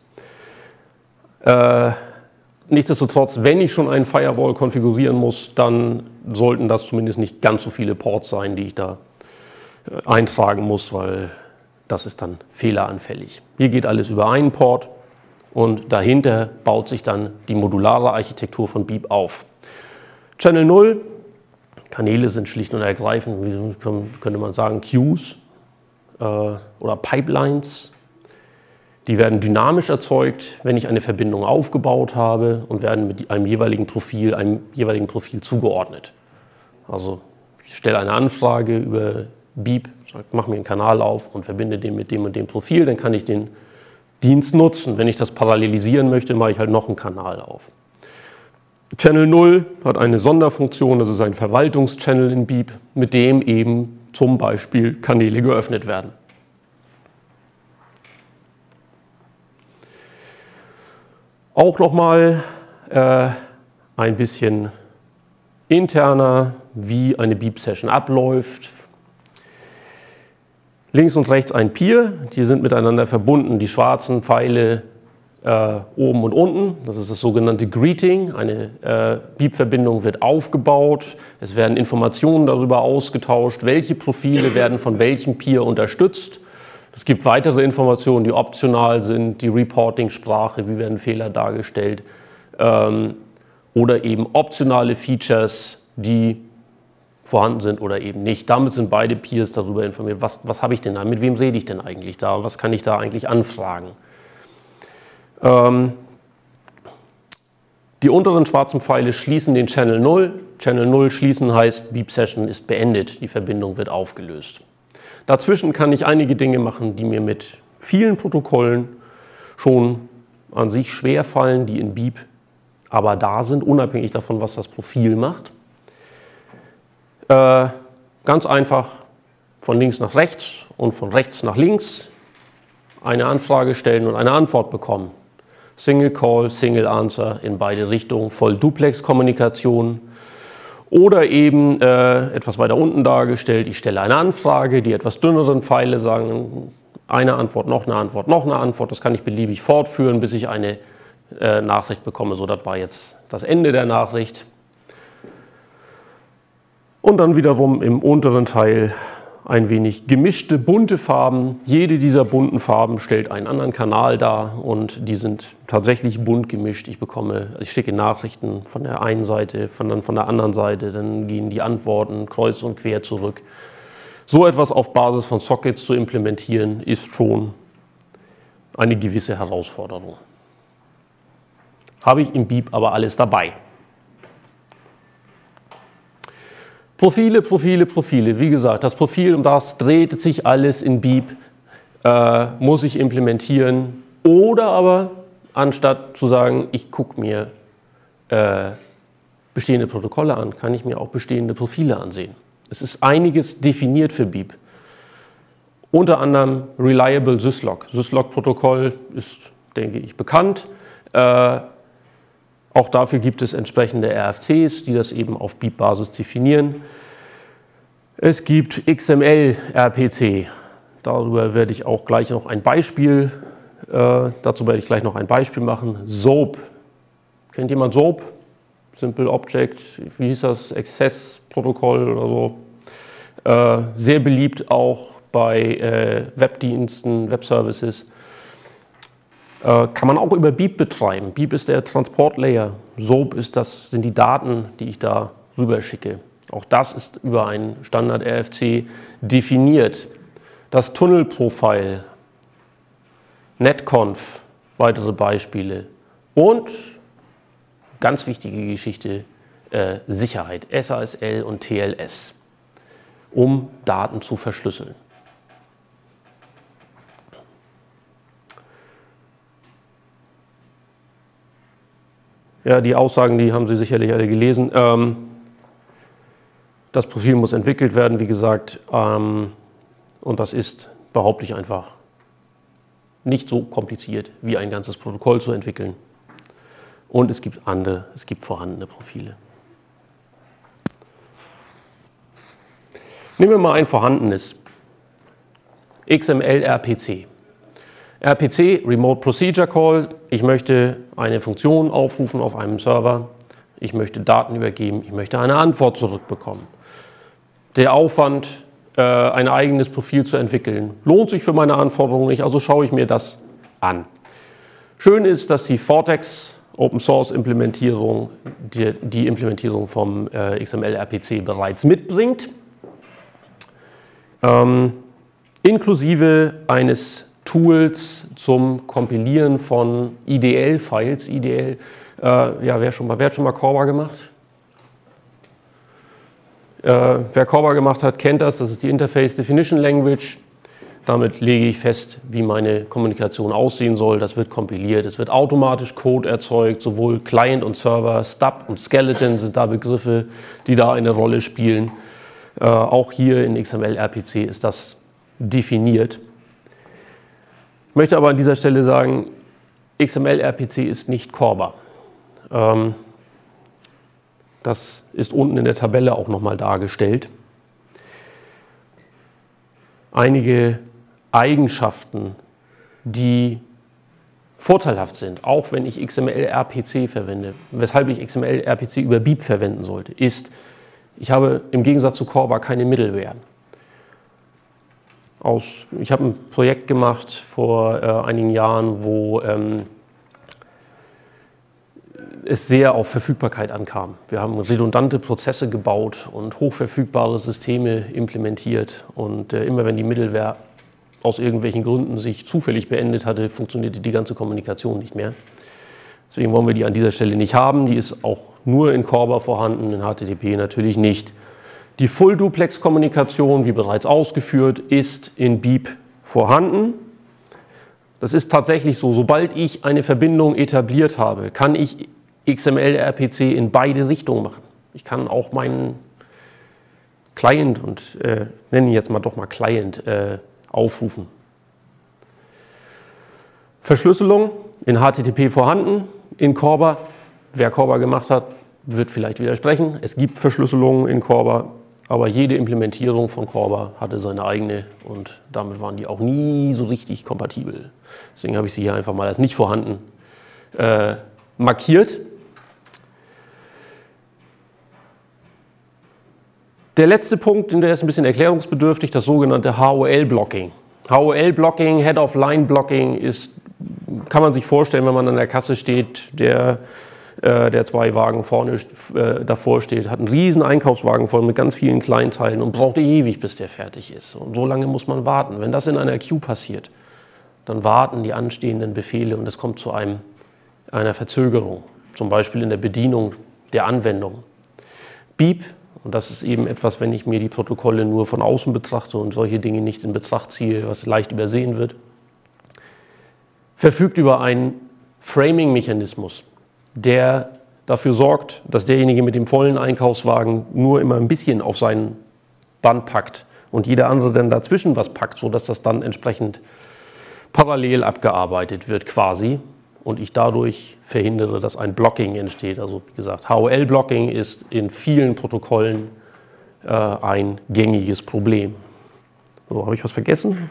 [SPEAKER 1] Nichtsdestotrotz, wenn ich schon einen Firewall konfigurieren muss, dann sollten das zumindest nicht ganz so viele Ports sein, die ich da eintragen muss, weil das ist dann fehleranfällig. Hier geht alles über einen Port und dahinter baut sich dann die modulare Architektur von Beep auf. Channel 0, Kanäle sind schlicht und ergreifend, könnte man sagen, Queues oder Pipelines. Die werden dynamisch erzeugt, wenn ich eine Verbindung aufgebaut habe und werden mit einem jeweiligen Profil zugeordnet. Also ich stelle eine Anfrage über Beep, mache mir einen Kanal auf und verbinde den mit dem und dem Profil, dann kann ich den Dienst nutzen. Wenn ich das parallelisieren möchte, mache ich halt noch einen Kanal auf. Channel 0 hat eine Sonderfunktion, das ist ein Verwaltungschannel in Beep, mit dem eben zum Beispiel Kanäle geöffnet werden. Auch nochmal ein bisschen interner, wie eine Beep-Session abläuft. Links und rechts ein Peer, die sind miteinander verbunden, die schwarzen Pfeile oben und unten, das ist das sogenannte Greeting. Eine Beep-Verbindung wird aufgebaut, es werden Informationen darüber ausgetauscht, welche Profile werden von welchem Peer unterstützt. Es gibt weitere Informationen, die optional sind, die Reporting-Sprache, wie werden Fehler dargestellt, oder eben optionale Features, die vorhanden sind oder eben nicht. Damit sind beide Peers darüber informiert, was habe ich denn da, mit wem rede ich denn eigentlich da, was kann ich da eigentlich anfragen. Die unteren schwarzen Pfeile schließen den Channel 0. Channel 0 schließen heißt, Beep Session ist beendet, die Verbindung wird aufgelöst. Dazwischen kann ich einige Dinge machen, die mir mit vielen Protokollen schon an sich schwer fallen, die in Beep aber da sind, unabhängig davon, was das Profil macht. Ganz einfach von links nach rechts und von rechts nach links eine Anfrage stellen und eine Antwort bekommen. Single Call, Single Answer in beide Richtungen, Voll-Duplex-Kommunikation. Oder eben etwas weiter unten dargestellt, ich stelle eine Anfrage, die etwas dünneren Pfeile sagen, eine Antwort, noch eine Antwort, noch eine Antwort. Das kann ich beliebig fortführen, bis ich eine Nachricht bekomme. So, das war jetzt das Ende der Nachricht. Und dann wiederum im unteren Teil ein wenig gemischte, bunte Farben. Jede dieser bunten Farben stellt einen anderen Kanal dar und die sind tatsächlich bunt gemischt. Ich schicke Nachrichten von der einen Seite, dann von der anderen Seite, dann gehen die Antworten kreuz und quer zurück. So etwas auf Basis von Sockets zu implementieren, ist schon eine gewisse Herausforderung. Habe ich im Beep aber alles dabei. Profile, Profile, Profile. Wie gesagt, das Profil, um das dreht sich alles in Beep, muss ich implementieren. Oder aber, anstatt zu sagen, ich gucke mir bestehende Protokolle an, kann ich mir auch bestehende Profile ansehen. Es ist einiges definiert für Beep. Unter anderem Reliable Syslog. Syslog-Protokoll ist, denke ich, bekannt. Auch dafür gibt es entsprechende RFCs, die das eben auf Beep-Basis definieren. Es gibt XML-RPC. Darüber werde ich auch gleich noch ein Beispiel, machen. SOAP. Kennt jemand SOAP? Simple Object, wie hieß das? Access-Protokoll oder so. Sehr beliebt auch bei Webdiensten, Web-Services. Kann man auch über Beep betreiben. Beep ist der Transportlayer. SOAP sind die Daten, die ich da rüber schicke. Auch das ist über einen Standard-RFC definiert. Das Tunnelprofil, Netconf, weitere Beispiele. Und, ganz wichtige Geschichte, Sicherheit, SASL und TLS, um Daten zu verschlüsseln. Ja, die Aussagen, die haben Sie sicherlich alle gelesen. Das Profil muss entwickelt werden, wie gesagt, und das ist, behaupte ich einfach, nicht so kompliziert, wie ein ganzes Protokoll zu entwickeln. Und es gibt vorhandene Profile. Nehmen wir mal ein vorhandenes. XML-RPC. RPC, Remote Procedure Call, ich möchte eine Funktion aufrufen auf einem Server, ich möchte Daten übergeben, ich möchte eine Antwort zurückbekommen. Der Aufwand, ein eigenes Profil zu entwickeln, lohnt sich für meine Anforderungen nicht, also schaue ich mir das an. Schön ist, dass die Vortex Open Source Implementierung die Implementierung vom XML-RPC bereits mitbringt, inklusive eines Tools zum Kompilieren von IDL-Files. IDL, ja, wer hat schon mal Corba gemacht? Wer Corba gemacht hat, kennt das. Das ist die Interface Definition Language. Damit lege ich fest, wie meine Kommunikation aussehen soll. Das wird kompiliert. Es wird automatisch Code erzeugt. Sowohl Client und Server, Stub und Skeleton sind da Begriffe, die da eine Rolle spielen. Auch hier in XML-RPC ist das definiert. Ich möchte aber an dieser Stelle sagen, XML-RPC ist nicht Corba. Das ist unten in der Tabelle auch nochmal dargestellt. Einige Eigenschaften, die vorteilhaft sind, auch wenn ich XML-RPC verwende, weshalb ich XML-RPC über Beep verwenden sollte, ist, ich habe im Gegensatz zu Corba keine Middleware. Ich habe ein Projekt gemacht vor einigen Jahren, wo es sehr auf Verfügbarkeit ankam. Wir haben redundante Prozesse gebaut und hochverfügbare Systeme implementiert. Und immer wenn die Middleware aus irgendwelchen Gründen sich zufällig beendet hatte, funktionierte die ganze Kommunikation nicht mehr. Deswegen wollen wir die an dieser Stelle nicht haben. Die ist auch nur in Corba vorhanden, in HTTP natürlich nicht. Die Full-Duplex-Kommunikation, wie bereits ausgeführt, ist in Beep vorhanden. Das ist tatsächlich so. Sobald ich eine Verbindung etabliert habe, kann ich XML-RPC in beide Richtungen machen. Ich kann auch meinen Client, und nenne ihn jetzt mal doch mal Client, aufrufen. Verschlüsselung in HTTP vorhanden, in Corba. Wer Corba gemacht hat, wird vielleicht widersprechen. Es gibt Verschlüsselungen in Corba, aber jede Implementierung von Corba hatte seine eigene und damit waren die auch nie so richtig kompatibel. Deswegen habe ich sie hier einfach mal als nicht vorhanden markiert. Der letzte Punkt, der ist ein bisschen erklärungsbedürftig, das sogenannte HOL-Blocking. HOL-Blocking, Head-of-Line-Blocking kann man sich vorstellen, wenn man an der Kasse steht, der 2 Wagen vorne davor steht, hat einen riesen Einkaufswagen voll mit ganz vielen Kleinteilen und braucht ewig, bis der fertig ist. Und so lange muss man warten. Wenn das in einer Queue passiert, dann warten die anstehenden Befehle und es kommt zu einer Verzögerung, zum Beispiel in der Bedienung der Anwendung. Beep, und das ist eben etwas, wenn ich mir die Protokolle nur von außen betrachte und solche Dinge nicht in Betracht ziehe, was leicht übersehen wird, verfügt über einen Framing-Mechanismus, der dafür sorgt, dass derjenige mit dem vollen Einkaufswagen nur immer ein bisschen auf sein Band packt und jeder andere dann dazwischen was packt, sodass das dann entsprechend parallel abgearbeitet wird quasi und ich dadurch verhindere, dass ein Blocking entsteht. Also wie gesagt, HOL-Blocking ist in vielen Protokollen ein gängiges Problem. So, habe ich was vergessen?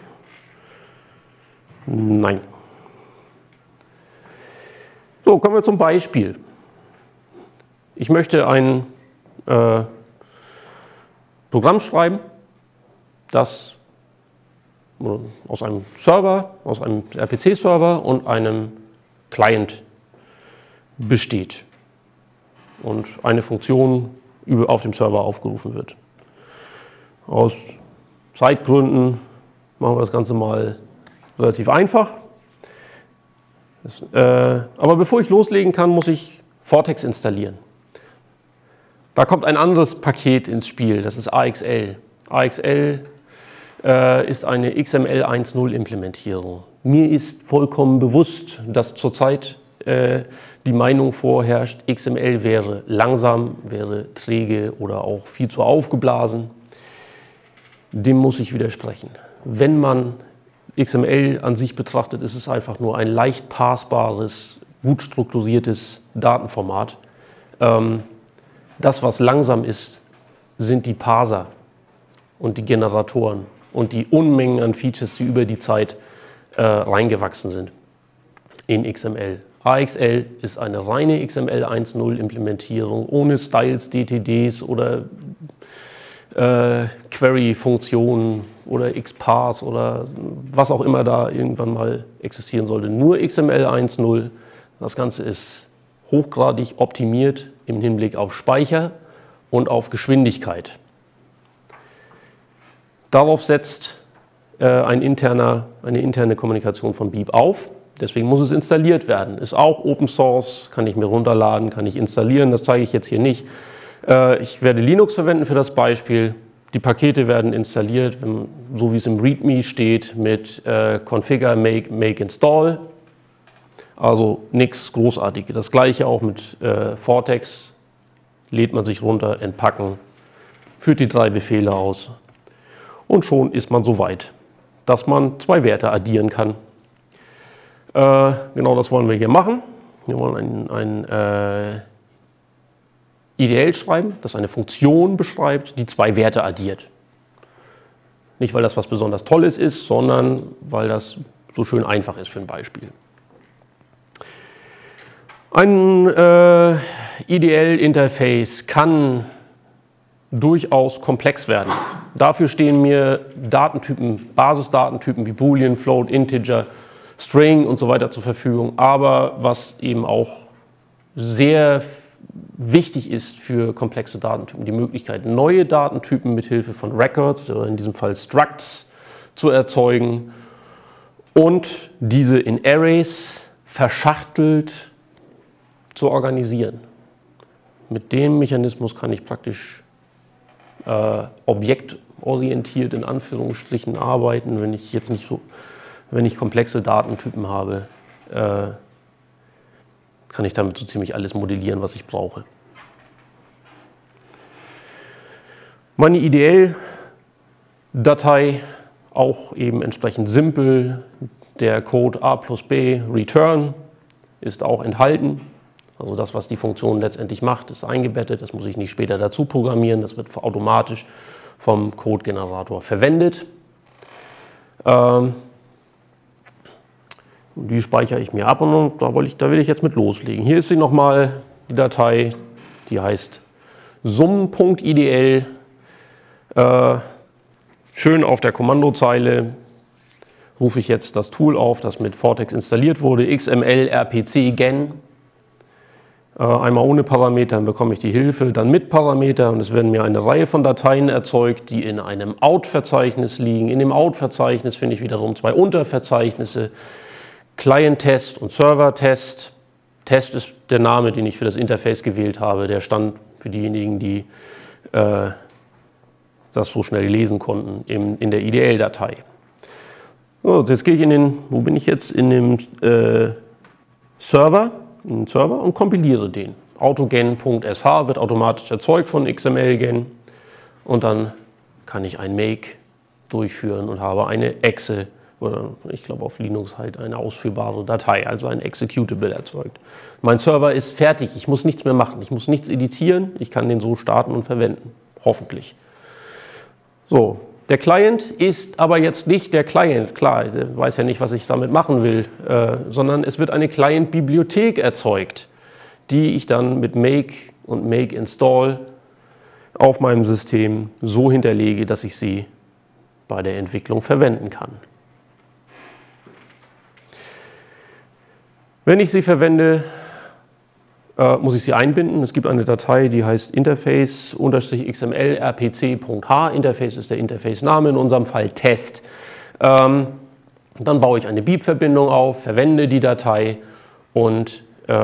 [SPEAKER 1] Nein. So, kommen wir zum Beispiel. Ich möchte ein Programm schreiben, das aus einem Server, aus einem RPC-Server und einem Client besteht und eine Funktion auf dem Server aufgerufen wird. Aus Zeitgründen machen wir das Ganze mal relativ einfach. Aber bevor ich loslegen kann, muss ich Vortex installieren. Da kommt ein anderes Paket ins Spiel, das ist AXL. AXL ist eine XML 1.0 Implementierung. Mir ist vollkommen bewusst, dass zurzeit die Meinung vorherrscht, XML wäre langsam, wäre träge oder auch viel zu aufgeblasen. Dem muss ich widersprechen. Wenn man XML an sich betrachtet, ist es einfach nur ein leicht parsbares, gut strukturiertes Datenformat. Das, was langsam ist, sind die Parser und die Generatoren und die Unmengen an Features, die über die Zeit reingewachsen sind in XML. AXL ist eine reine XML 1.0 Implementierung ohne Styles, DTDs oder Query-Funktionen oder XPath oder was auch immer da irgendwann mal existieren sollte. Nur XML 1.0. Das Ganze ist hochgradig optimiert im Hinblick auf Speicher und auf Geschwindigkeit. Darauf setzt eine interne Kommunikation von Beep auf. Deswegen muss es installiert werden. Ist auch Open Source, kann ich mir runterladen, kann ich installieren. Das zeige ich jetzt hier nicht. Ich werde Linux verwenden für das Beispiel. Die Pakete werden installiert, so wie es im README steht, mit Configure, Make, Install. Also nichts Großartiges. Das gleiche auch mit Vortex. Lädt man sich runter, entpacken, führt die 3 Befehle aus und schon ist man so weit, dass man 2 Werte addieren kann. Genau das wollen wir hier machen. Wir wollen ein IDL schreiben, das eine Funktion beschreibt, die 2 Werte addiert. Nicht, weil das was besonders Tolles ist, sondern weil das so schön einfach ist für ein Beispiel. Ein IDL-Interface kann durchaus komplex werden. Dafür stehen mir Datentypen, Basisdatentypen wie Boolean, Float, Integer, String und so weiter zur Verfügung. Aber was eben auch sehr wichtig ist für komplexe Datentypen, die Möglichkeit, neue Datentypen mit Hilfe von Records oder in diesem Fall Structs zu erzeugen und diese in Arrays verschachtelt zu organisieren. Mit dem Mechanismus kann ich praktisch objektorientiert in Anführungsstrichen arbeiten, wenn ich komplexe Datentypen habe, kann ich damit so ziemlich alles modellieren, was ich brauche. Meine IDL-Datei auch eben entsprechend simpel. Der Code A plus B return ist auch enthalten. Also das, was die Funktion letztendlich macht, ist eingebettet. Das muss ich nicht später dazu programmieren. Das wird automatisch vom Code-Generator verwendet. Die speichere ich mir ab und da will ich jetzt mit loslegen. Hier ist sie nochmal, die Datei, die heißt sum.idl. Schön auf der Kommandozeile rufe ich jetzt das Tool auf, das mit Vortex installiert wurde, XML rpc gen. Einmal ohne Parameter, dann bekomme ich die Hilfe, dann mit Parameter und es werden mir eine Reihe von Dateien erzeugt, die in einem Out-Verzeichnis liegen. In dem Out-Verzeichnis finde ich wiederum 2 Unterverzeichnisse, Client-Test und Server-Test. Test ist der Name, den ich für das Interface gewählt habe, der stand für diejenigen, die das so schnell lesen konnten, in der IDL-Datei. So, jetzt gehe ich wo bin ich jetzt? In dem Server und kompiliere den. Autogen.sh wird automatisch erzeugt von XML-Gen und dann kann ich ein Make durchführen und habe eine Exe oder ich glaube auf Linux halt eine ausführbare Datei, also ein Executable erzeugt. Mein Server ist fertig, ich muss nichts mehr machen, ich muss nichts editieren, ich kann den so starten und verwenden, hoffentlich. So, der Client ist aber jetzt nicht der Client, klar, der weiß ja nicht, was ich damit machen will, sondern es wird eine Client-Bibliothek erzeugt, die ich dann mit Make und Make Install auf meinem System so hinterlege, dass ich sie bei der Entwicklung verwenden kann. Wenn ich sie verwende, muss ich sie einbinden. Es gibt eine Datei, die heißt interface-xml rpc.h. Interface ist der Interface-Name, in unserem Fall Test. Dann baue ich eine Beep-Verbindung auf, verwende die Datei und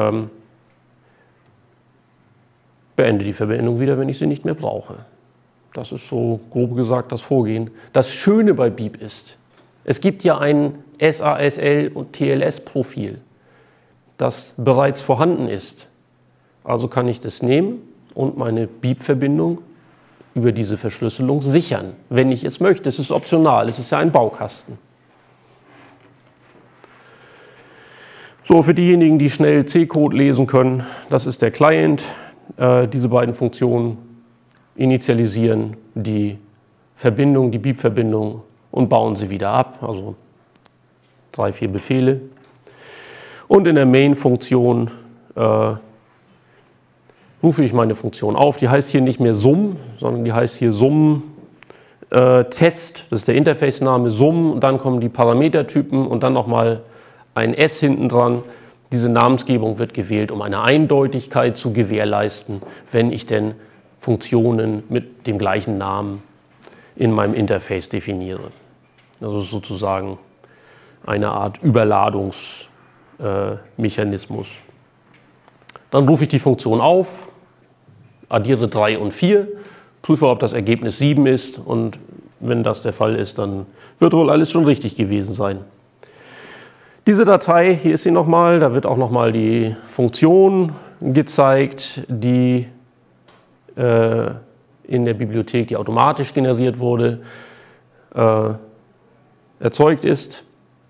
[SPEAKER 1] beende die Verbindung wieder, wenn ich sie nicht mehr brauche. Das ist so grob gesagt das Vorgehen. Das Schöne bei Beep ist, es gibt ja ein SASL und TLS-Profil, das bereits vorhanden ist. Also kann ich das nehmen und meine Beep-Verbindung über diese Verschlüsselung sichern, wenn ich es möchte. Es ist optional, es ist ja ein Baukasten. So, für diejenigen, die schnell C-Code lesen können, das ist der Client. Diese beiden Funktionen initialisieren die Verbindung, die Beep-Verbindung und bauen sie wieder ab, also 3, 4 Befehle. Und in der Main-Funktion rufe ich meine Funktion auf. Die heißt hier nicht mehr Sum, sondern die heißt hier Sum Test. Das ist der Interface-Name Sum. Und dann kommen die Parametertypen und dann nochmal ein S hinten dran. Diese Namensgebung wird gewählt, um eine Eindeutigkeit zu gewährleisten, wenn ich denn Funktionen mit dem gleichen Namen in meinem Interface definiere. Also sozusagen eine Art Überladungsmechanismus. Dann rufe ich die Funktion auf, addiere 3 und 4, prüfe, ob das Ergebnis 7 ist und wenn das der Fall ist, dann wird wohl alles schon richtig gewesen sein. Diese Datei, hier ist sie nochmal, da wird auch nochmal die Funktion gezeigt, die in der Bibliothek, die automatisch generiert wurde, erzeugt ist.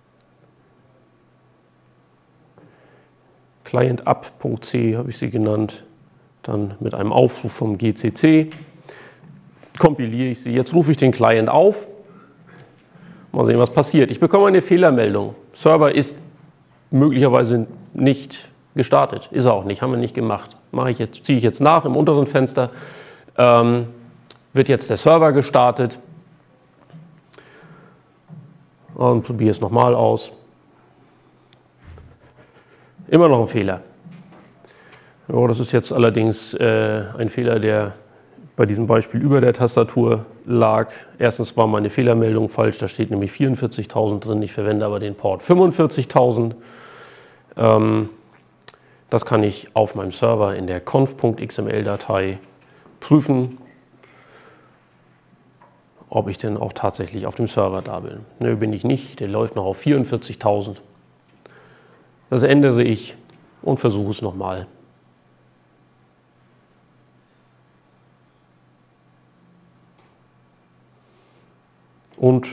[SPEAKER 1] Client-up.c habe ich sie genannt, dann mit einem Aufruf vom GCC. Kompiliere ich sie. Jetzt rufe ich den Client auf. Mal sehen, was passiert. Ich bekomme eine Fehlermeldung. Server ist möglicherweise nicht gestartet. Ist er auch nicht, haben wir nicht gemacht. Ziehe ich jetzt nach im unteren Fenster. Wird jetzt der Server gestartet. Und probiere es nochmal aus. Immer noch ein Fehler. Oh, das ist jetzt allerdings ein Fehler, der bei diesem Beispiel über der Tastatur lag. Erstens war meine Fehlermeldung falsch, da steht nämlich 44.000 drin, ich verwende aber den Port 45.000. Das kann ich auf meinem Server in der conf.xml-Datei prüfen, ob ich denn auch tatsächlich auf dem Server da bin. Nö, bin ich nicht, der läuft noch auf 44.000. Das ändere ich und versuche es nochmal. Und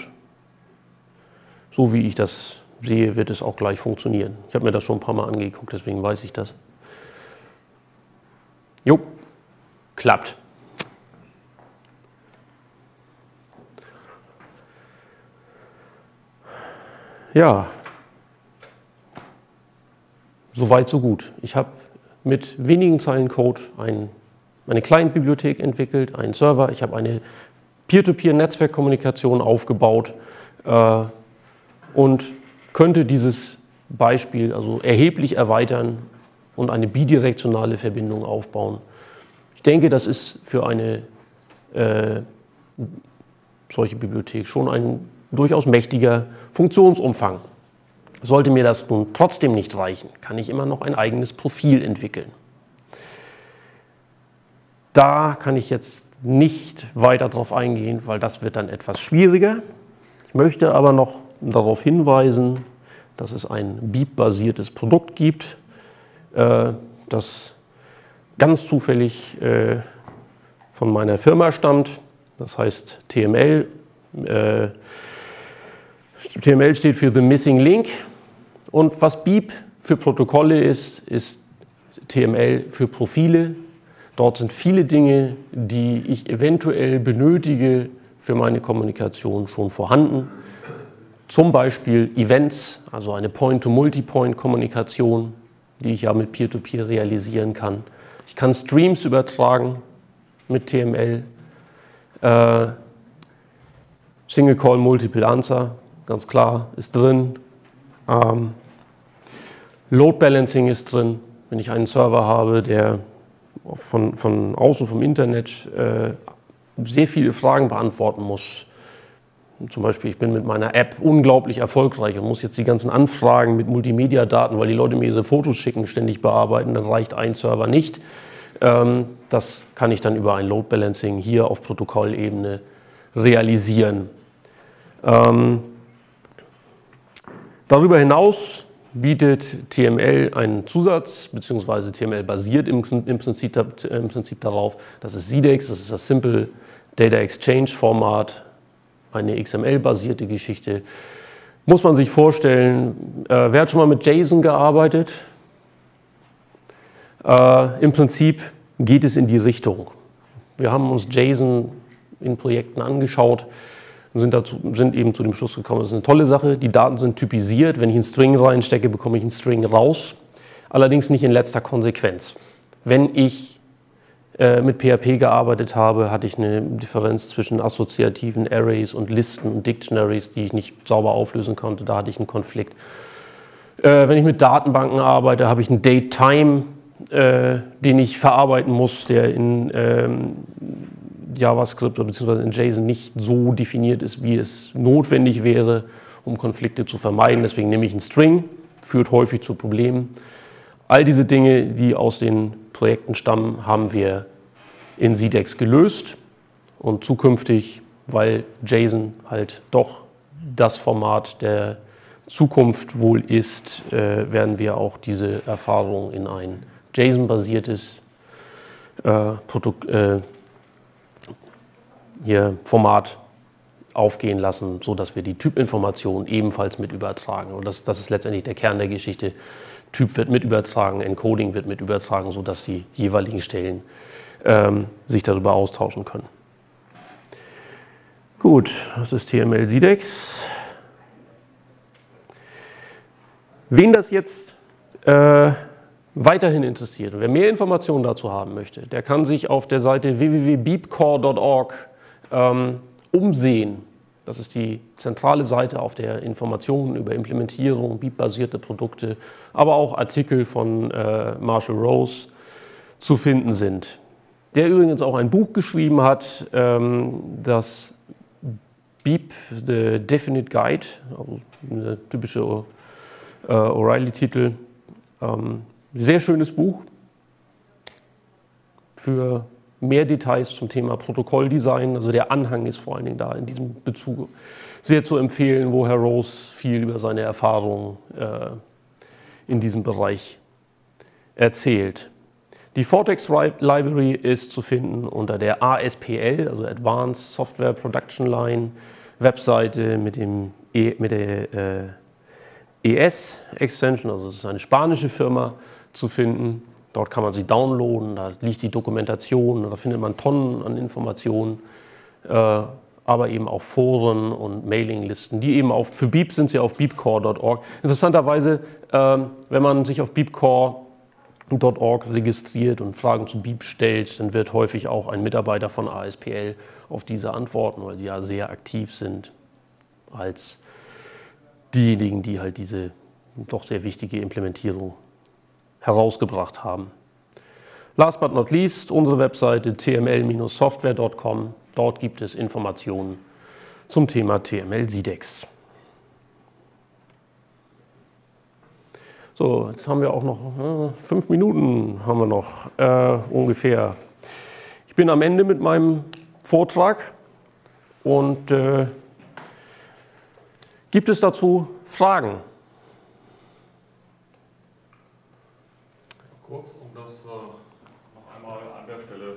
[SPEAKER 1] so wie ich das sehe, wird es auch gleich funktionieren. Ich habe mir das schon ein paar Mal angeguckt, deswegen weiß ich das. Jo, klappt. Ja, soweit so gut. Ich habe mit wenigen Zeilen Code eine Client-Bibliothek entwickelt, einen Server. Ich habe eine Peer-to-Peer-Netzwerkkommunikation aufgebaut und könnte dieses Beispiel also erheblich erweitern und eine bidirektionale Verbindung aufbauen. Ich denke, das ist für eine solche Bibliothek schon ein durchaus mächtiger Funktionsumfang. Sollte mir das nun trotzdem nicht reichen, kann ich immer noch ein eigenes Profil entwickeln. Da kann ich jetzt nicht weiter darauf eingehen, weil das wird dann etwas schwieriger. Ich möchte aber noch darauf hinweisen, dass es ein Beep-basiertes Produkt gibt, das ganz zufällig von meiner Firma stammt. Das heißt TML. TML steht für The Missing Link. Und was Beep für Protokolle ist, ist TML für Profile. Dort sind viele Dinge, die ich eventuell benötige für meine Kommunikation, schon vorhanden. Zum Beispiel Events, also eine Point-to-Multipoint-Kommunikation, die ich ja mit Peer-to-Peer realisieren kann. Ich kann Streams übertragen mit TML. Single Call, Multiple Answer, ganz klar, ist drin. Load Balancing ist drin. Wenn ich einen Server habe, der von außen vom Internet sehr viele Fragen beantworten muss. Zum Beispiel, ich bin mit meiner App unglaublich erfolgreich und muss jetzt die ganzen Anfragen mit Multimedia-Daten, weil die Leute mir ihre Fotos schicken, ständig bearbeiten, dann reicht ein Server nicht. Das kann ich dann über ein Load Balancing hier auf Protokollebene realisieren. Darüber hinaus bietet TML einen Zusatz, beziehungsweise TML basiert im Prinzip darauf. Das ist SIDEX, das ist das Simple Data Exchange Format, eine XML-basierte Geschichte. Muss man sich vorstellen, wer hat schon mal mit JSON gearbeitet? Im Prinzip geht es in die Richtung. Wir haben uns JSON in Projekten angeschaut und sind eben zu dem Schluss gekommen, das ist eine tolle Sache. Die Daten sind typisiert. Wenn ich einen String reinstecke, bekomme ich einen String raus. Allerdings nicht in letzter Konsequenz. Wenn ich mit PHP gearbeitet habe, hatte ich eine Differenz zwischen assoziativen Arrays und Listen und Dictionaries, die ich nicht sauber auflösen konnte. Da hatte ich einen Konflikt. Wenn ich mit Datenbanken arbeite, habe ich einen Date-Time, den ich verarbeiten muss, der in JavaScript bzw. in JSON nicht so definiert ist, wie es notwendig wäre, um Konflikte zu vermeiden. Deswegen nehme ich einen String, führt häufig zu Problemen. All diese Dinge, die aus den Projekten stammen, haben wir in Sidex gelöst. Und zukünftig, weil JSON halt doch das Format der Zukunft wohl ist, werden wir auch diese Erfahrung in ein JSON-basiertes Format aufgehen lassen, sodass wir die Typinformation ebenfalls mit übertragen. Und das ist letztendlich der Kern der Geschichte. Typ wird mit übertragen, Encoding wird mit übertragen, sodass die jeweiligen Stellen sich darüber austauschen können. Gut, das ist TML-Sidex. Wen das jetzt weiterhin interessiert und wer mehr Informationen dazu haben möchte, der kann sich auf der Seite www.beepcore.org umsehen. Das ist die zentrale Seite, auf der Informationen über Implementierung, Beep-basierte Produkte, aber auch Artikel von Marshall Rose zu finden sind. Der übrigens auch ein Buch geschrieben hat, das Beep, The Definite Guide, also der typische O'Reilly-Titel. Sehr schönes Buch für mehr Details zum Thema Protokolldesign. Also der Anhang ist vor allen Dingen da in diesem Bezug sehr zu empfehlen, wo Herr Rose viel über seine Erfahrungen in diesem Bereich erzählt. Die Vortex Library ist zu finden unter der ASPL, also Advanced Software Production Line, Webseite mit der ES-Extension, also es ist eine spanische Firma, zu finden. Dort kann man sie downloaden, da liegt die Dokumentation, da findet man Tonnen an Informationen, aber eben auch Foren und Mailinglisten, die eben auch, für Beep sind sie auf beepcore.org. Interessanterweise, wenn man sich auf beepcore.org registriert und Fragen zu Beep stellt, dann wird häufig auch ein Mitarbeiter von ASPL auf diese antworten, weil die ja sehr aktiv sind als diejenigen, die halt diese doch sehr wichtige Implementierung herausgebracht haben. Last but not least, unsere Webseite tml-software.com. Dort gibt es Informationen zum Thema TML-Sidex. So, jetzt haben wir auch noch 5 Minuten haben wir noch ungefähr. Ich bin am Ende mit meinem Vortrag und gibt es dazu Fragen?
[SPEAKER 2] Kurz, um das noch einmal an der Stelle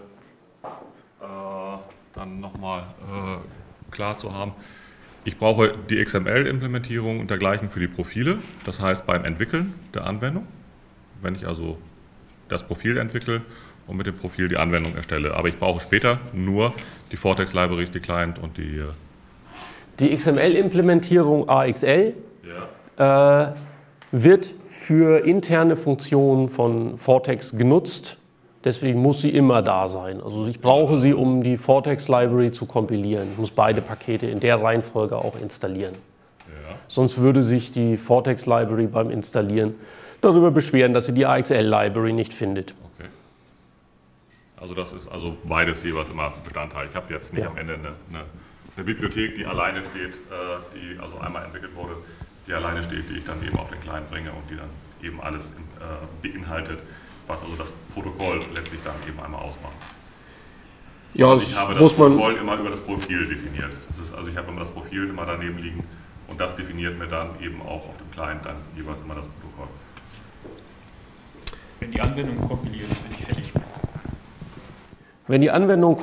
[SPEAKER 2] dann nochmal klar zu haben. Ich brauche die XML-Implementierung und dergleichen für die Profile, das heißt beim Entwickeln der Anwendung, wenn ich also das Profil entwickle und mit dem Profil die Anwendung erstelle. Aber ich brauche später nur die Vortex-Libraries, die Client und die...
[SPEAKER 1] Die XML-Implementierung AXL
[SPEAKER 2] Ja.
[SPEAKER 1] Wird für interne Funktionen von Vortex genutzt. Deswegen muss sie immer da sein. Also ich brauche sie, um die Vortex-Library zu kompilieren. Ich muss beide Pakete in der Reihenfolge auch installieren.
[SPEAKER 2] Ja.
[SPEAKER 1] Sonst würde sich die Vortex-Library beim Installieren darüber beschweren, dass sie die AXL-Library nicht findet.
[SPEAKER 2] Okay. Also das ist also beides jeweils immer Bestandteil. Ich habe jetzt nicht am Ende eine Bibliothek, die alleine steht, die also einmal entwickelt wurde, die alleine steht, die ich dann eben auf den Client bringe und die dann eben alles beinhaltet, was also das Protokoll letztlich dann eben einmal ausmacht.
[SPEAKER 1] Ja,
[SPEAKER 2] also ich habe das Protokoll immer über das Profil definiert. Das ist, also ich habe immer das Profil immer daneben liegen und das definiert mir dann eben auch auf dem Client dann jeweils immer das Protokoll.
[SPEAKER 3] Wenn die Anwendung kompiliert ist, bin ich fertig.
[SPEAKER 1] Wenn die Anwendung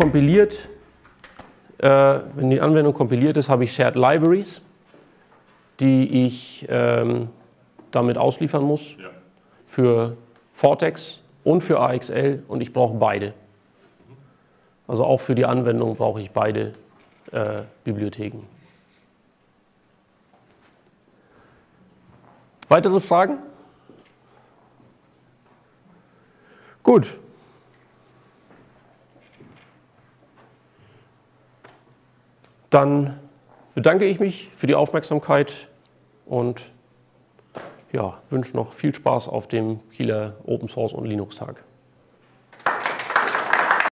[SPEAKER 1] kompiliert ist, habe ich Shared Libraries, die ich damit ausliefern muss,
[SPEAKER 2] Ja.
[SPEAKER 1] für Vortex und für AXL, und ich brauche beide. Also auch für die Anwendung brauche ich beide Bibliotheken. Weitere Fragen? Gut. Dann bedanke ich mich für die Aufmerksamkeit und ja, wünsche noch viel Spaß auf dem Kieler Open Source und Linux Tag.